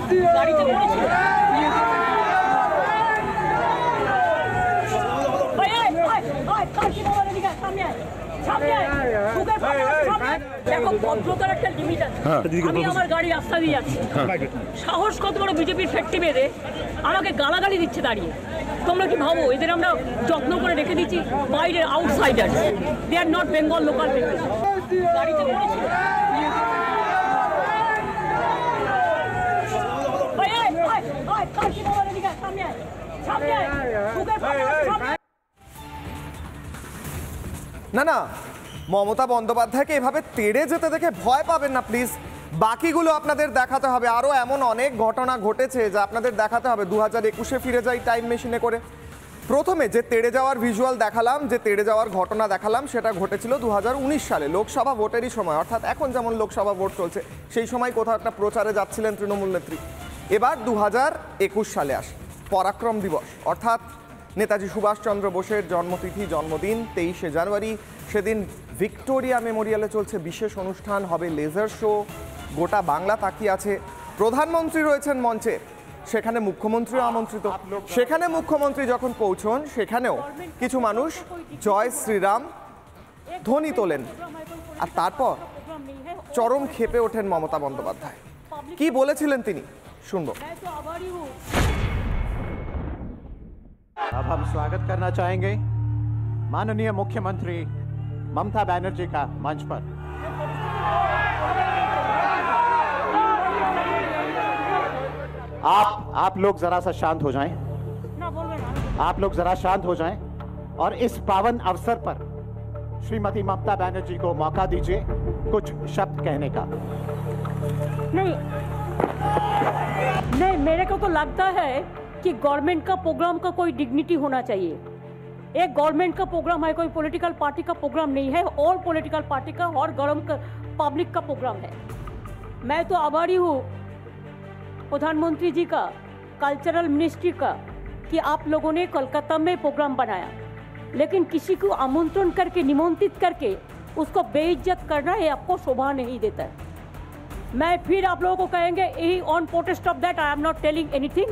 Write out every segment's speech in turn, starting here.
গাড়িতে পড়েছিল। দেখো, ভদ্রতার একটা লিমিট আছে। আমি আমার গাড়ি রাস্তা দিয়ে যাচ্ছি, সাহস কত বড় বিজেপির ফ্যাক্টরি বেঁধে আমাকে গালাগালি দিচ্ছে দাঁড়িয়ে। তোমরা কি ভাবো এদের আমরা যত্ন করে রেখে দিচ্ছি? বাইরের outsider, they are not Bengal local people. গাড়িতে পড়েছিল। না না, মমতা বন্দ্যোপাধ্যায়কে এভাবে তেড়ে যেতে দেখে ভয় পাবেন না প্লিজ। বাকিগুলো আপনাদের দেখাতে হবে। আরও এমন অনেক ঘটনা ঘটেছে যা আপনাদের দেখাতে হবে। 2021-এ ফিরে যাই টাইম মেশিনে করে। প্রথমে যে তেড়ে যাওয়ার ভিজুয়াল দেখালাম, যে তেড়ে যাওয়ার ঘটনা দেখালাম, সেটা ঘটেছিল 2019 সালে লোকসভা ভোটেরই সময়। অর্থাৎ এখন যেমন লোকসভা ভোট চলছে, সেই সময় কোথাও একটা প্রচারে যাচ্ছিলেন তৃণমূল নেত্রী। এবার 2021 সালে আসে পরাক্রম দিবস, অর্থাৎ নেতাজি সুভাষচন্দ্র বোসের জন্মতিথি, জন্মদিন 23শে জানুয়ারি। সেদিন ভিক্টোরিয়া মেমোরিয়ালে চলছে বিশেষ অনুষ্ঠান, হবে লেজার শো। গোটা বাংলা তাকিয়ে আছে। প্রধানমন্ত্রী রয়েছেন মঞ্চে, সেখানে মুখ্যমন্ত্রীও আমন্ত্রিত। সেখানে মুখ্যমন্ত্রী যখন পৌঁছন, সেখানেও কিছু মানুষ জয় শ্রীরাম ধ্বনি তোলেন। আর তারপর চরম ক্ষেপে ওঠেন মমতা বন্দ্যোপাধ্যায়। কি বলেছিলেন তিনি শুনবো। अब हम स्वागत करना चाहेंगे माननीय मुख्यमंत्री ममता बनर्जी का मंच पर। आप लोग जरा सा शांत हो जाएं। आप लोग जरा शांत हो जाएं और इस पावन अवसर पर श्रीमती ममता बनर्जी को मौका दीजिए कुछ शब्द कहने का। नहीं, मेरे को तो लगता है कि गवर्नमेंट का प्रोग्राम का कोई डिग्निटी होना चाहिए। एक गवर्नमेंट का प्रोग्राम है, कोई पॉलिटिकल पार्टी का प्रोग्राम नहीं है। ऑल पॉलिटिकल पार्टी का और गरम पब्लिक का प्रोग्राम है। मैं तो आभारी हूँ प्रधानमंत्री जी का, कल्चरल मिनिस्ट्री का, कि आप लोगों ने कोलकाता में प्रोग्राम बनाया। लेकिन किसी को आमंत्रण करके, निमंत्रित करके उसको बेइज्जत करना है, आपको शोभा नहीं देता है। मैं फिर आप लोगों को कहेंगे, यही on protest of that I am not telling anything.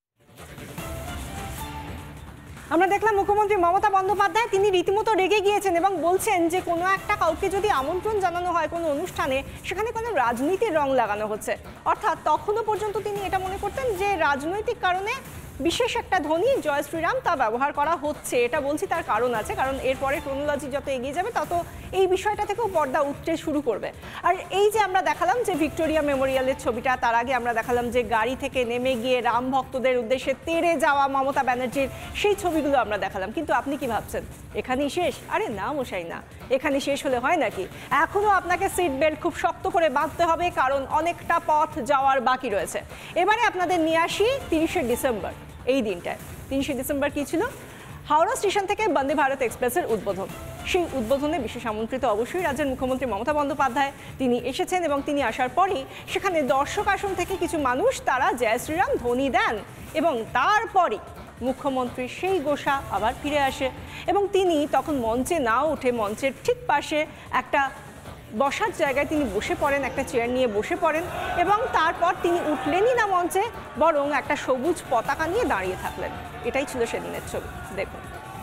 আমরা দেখলাম মুখ্যমন্ত্রী মমতা বন্দ্যোপাধ্যায় তিনি রীতিমতো রেগে গিয়েছেন এবং বলছেন যে কোনো একটা কাউকে যদি আমন্ত্রণ জানানো হয় কোনো অনুষ্ঠানে, সেখানে কোনো রাজনীতির রং লাগানো হচ্ছে। অর্থাৎ তখনও পর্যন্ত তিনি এটা মনে করতেন যে রাজনৈতিক কারণে বিশেষ একটা ধ্বনি জয় শ্রীরাম তা ব্যবহার করা হচ্ছে। এটা বলছি তার কারণ আছে, কারণ এরপরে ক্রোনোলজি যত এগিয়ে যাবে তত এই বিষয়টা থেকেও পর্দা উঠতে শুরু করবে। আর এই যে আমরা দেখালাম যে ভিক্টোরিয়া মেমোরিয়ালের ছবিটা, তার আগে আমরা দেখালাম যে গাড়ি থেকে নেমে গিয়ে রাম ভক্তদের উদ্দেশ্যে তেড়ে যাওয়া মমতা ব্যানার্জির সেই ছবিগুলো আমরা দেখালাম। কিন্তু আপনি কি ভাবছেন এখানেই শেষ? আরে না মশাই, না, এখানে শেষ হলে হয় নাকি? এখনও আপনাকে সিট বেল্ট খুব শক্ত করে বাঁধতে হবে, কারণ অনেকটা পথ যাওয়ার বাকি রয়েছে। এবারে আপনাদের নিয়ে আসি 30শে ডিসেম্বর এই দিনটায়। 30শে ডিসেম্বর কি ছিল? হাওড়া স্টেশন থেকে বন্দে ভারত এক্সপ্রেসের উদ্বোধন। সেই উদ্বোধনে বিশেষ আমন্ত্রিত অবশ্যই রাজ্যের মুখ্যমন্ত্রী মমতা বন্দ্যোপাধ্যায়। তিনি এসেছেন এবং তিনি আসার পরই সেখানে দর্শক আসন থেকে কিছু মানুষ তারা জয় শ্রীরাম ধ্বনি দেন এবং তারপরই মুখ্যমন্ত্রী সেই গোসা আবার ফিরে আসে এবং তিনি তখন মঞ্চে না উঠে মঞ্চের ঠিক পাশে একটা বসার জায়গায় তিনি বসে পড়েন, একটা চেয়ার নিয়ে বসে পড়েন এবং তারপর তিনি উঠলেনই না মঞ্চে, বরং একটা সবুজ পতাকা নিয়ে দাঁড়িয়ে থাকলেন। এটাই ছিল সেদিনের ছবি, দেখুন।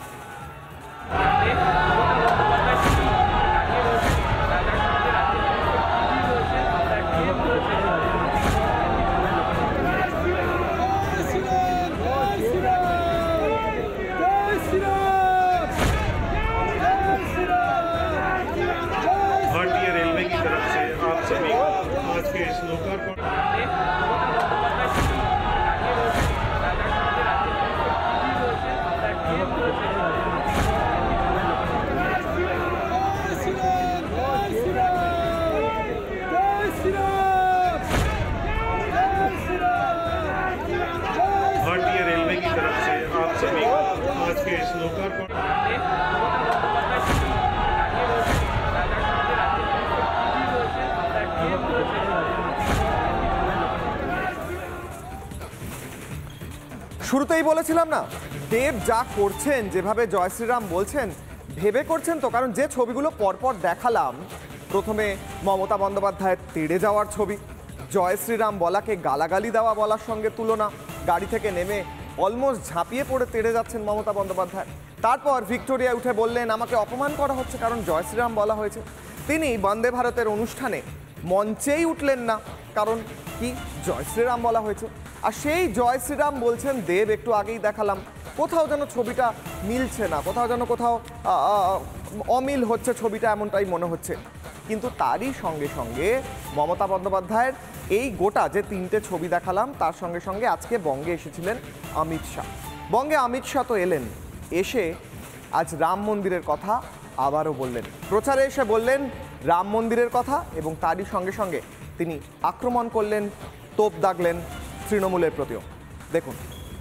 শুরুতেই বলেছিলাম না, দেব যা করছেন, যেভাবে জয় শ্রীরাম বলছেন, ভেবে করছেন তো। কারণ যে ছবিগুলো পরপর দেখালাম, প্রথমে মমতা বন্দ্যোপাধ্যায়ের তেড়ে যাওয়ার ছবি, জয় শ্রীরাম বলাকে গালাগালি দেওয়া বলার সঙ্গে তুলনা। গাড়ি থেকে নেমে অলমোস্ট ঝাঁপিয়ে পড়ে তেড়ে যাচ্ছেন মমতা বন্দ্যোপাধ্যায়। তারপর ভিক্টোরিয়ায় উঠে বললেন আমাকে অপমান করা হচ্ছে কারণ জয় শ্রীরাম বলা হয়েছে। তিনি বন্দে ভারতের অনুষ্ঠানে মঞ্চেই উঠলেন না, কারণ কি জয় শ্রীরাম বলা হয়েছে। আর সেই জয় শ্রীরাম বলছেন দেব, একটু আগেই দেখালাম, কোথাও যেন ছবিটা মিলছে না, কোথাও যেন কোথাও অমিল হচ্ছে ছবিটা, এমনটাই মনে হচ্ছে। কিন্তু তারই সঙ্গে সঙ্গে মমতা বন্দ্যোপাধ্যায়ের এই গোটা যে 3টে ছবি দেখালাম তার সঙ্গে সঙ্গে আজকে বঙ্গে এসেছিলেন অমিত শাহ। বঙ্গে অমিত শাহ তো এলেন, এসে আজ রাম মন্দিরের কথা আবারও বললেন। প্রচারে এসে বললেন রাম মন্দিরের কথা এবং তারই সঙ্গে সঙ্গে তিনি আক্রমণ করলেন, তোপ দাগলেন তৃণমূলের প্রতিও। দেখুন।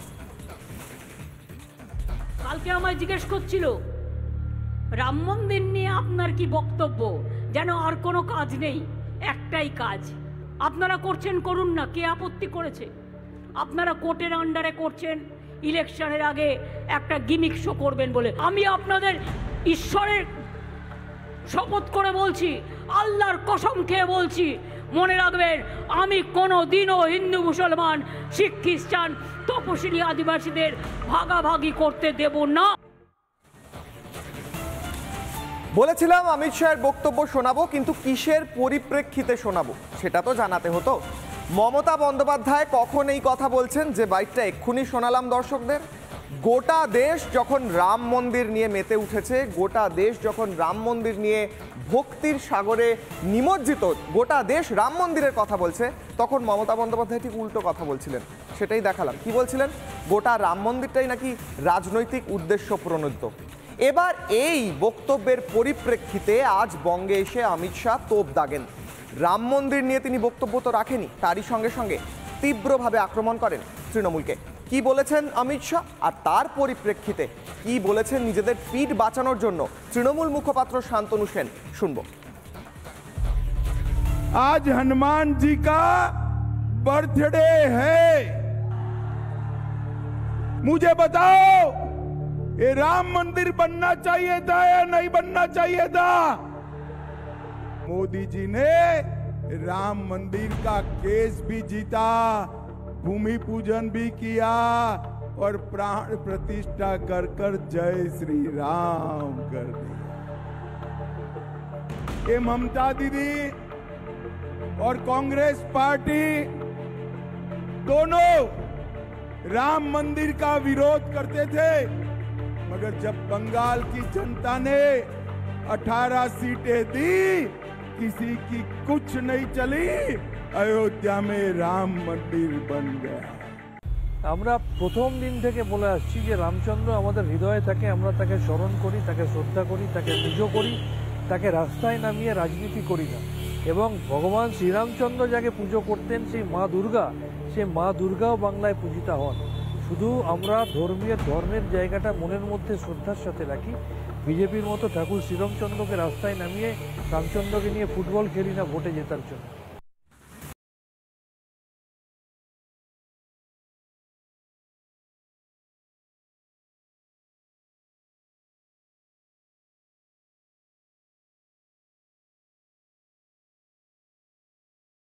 কালকে আমায় জিজ্ঞেস করছিল রাম মন্দির নিয়ে আপনার কি বক্তব্য, যেন আর কোনো কাজ নেই, একটাই কাজ আপনারা করছেন, করুন না, কে আপত্তি করেছে? আপনারা কোর্টের আন্ডারে করছেন, ইলেকশনের আগে একটা গিমিক শো করবেন বলে। আমি আপনাদের ঈশ্বরের শপথ করে বলছি, আল্লাহর কসম খেয়ে বলছি, মনে রাখবেন আমি কোনো দিনও হিন্দু মুসলমান শিখ খ্রিস্টান তপশিলি আদিবাসীদের ভাগাভাগি করতে দেব না। বলেছিলাম অমিত শাহের বক্তব্য শোনাবো, কিন্তু কিসের পরিপ্রেক্ষিতে শোনাবো সেটা তো জানাতে হতো। মমতা বন্দ্যোপাধ্যায় কখন এই কথা বলছেন যে বাইটটা এক্ষুনি শোনালাম দর্শকদের? গোটা দেশ যখন রাম মন্দির নিয়ে মেতে উঠেছে, গোটা দেশ যখন রাম মন্দির নিয়ে ভক্তির সাগরে নিমজ্জিত, গোটা দেশ রাম মন্দিরের কথা বলছে, তখন মমতা বন্দ্যোপাধ্যায় ঠিক উল্টো কথা বলছিলেন। সেটাই দেখালাম। কি বলছিলেন? গোটা রাম মন্দিরটাই নাকি রাজনৈতিক উদ্দেশ্য প্রণোদিত। এবার এই বক্তব্যের পরিপ্রেক্ষিতে আজ বঙ্গে এসে অমিত শাহ তোপ দাগেন। রাম মন্দির নিয়ে তিনি বক্তব্য তো রাখেনি, তারই সঙ্গে সঙ্গে তীব্রভাবে আক্রমণ করেন তৃণমূলকে। কি বলেছেন অমিত শাহ আর তার পরিপ্রেক্ষিতে কি বলেছেন নিজেদের পিঠ বাঁচানোর জন্য তৃণমূল মুখপাত্র শান্তনু সেন, শুনবো। आज हनुमान जी का बर्थडे है, मुझे बताओ ये राम मंदिर बनना चाहिए था या नहीं बनना चाहिए था? मोदी जी ने राम मंदिर का केस भी जीता, भूमि पूजन भी किया और प्राण प्रतिष्ठा कर कर जय श्री राम कर दिया। ये ममता दीदी और कांग्रेस पार्टी दोनों राम मंदिर का विरोध करते थे, मगर जब बंगाल की जनता ने 18 सीटें दी, किसी की कुछ नहीं चली, अयोध्या में राम मंदिर बन गया। আমরা প্রথম দিন থেকে বলে আসছি যে রামচন্দ্র আমাদের হৃদয়ে থাকে, আমরা তাকে স্মরণ করি, তাকে শ্রদ্ধা করি, তাকে পুজো করি, তাকে রাস্তায় নামিয়ে রাজনীতি করি না। এবং ভগবান শ্রীরামচন্দ্র যাকে পুজো করতেন সেই মা দুর্গা, সেই মা দুর্গাও বাংলায় পূজিতা হন। শুধু আমরা ধর্মের জায়গাটা মনের মধ্যে শ্রদ্ধার সাথে রাখি। বিজেপির মতো ঠাকুর শ্রীরামচন্দ্রকে রাস্তায় নামিয়ে রামচন্দ্রকে নিয়ে ফুটবল খেলি না ভোটে জেতার জন্য।